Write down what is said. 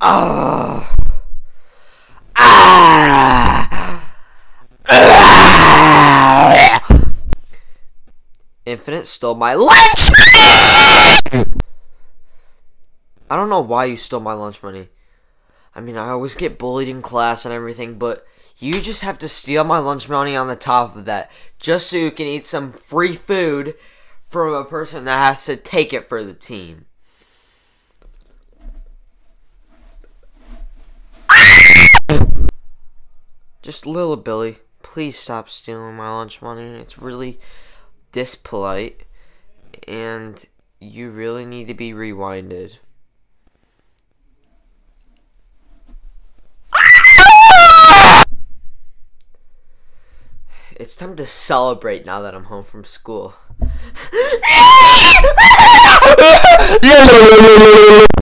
Ah! Ah! Infinite stole my lunch! I don't know why you stole my lunch money. I mean, I always get bullied in class and everything, but you just have to steal my lunch money on the top of that, just so you can eat some free food from a person that has to take it for the team. Just Lil Billy, please stop stealing my lunch money. It's really dispolite, and you really need to be rewinded. It's time to celebrate now that I'm home from school.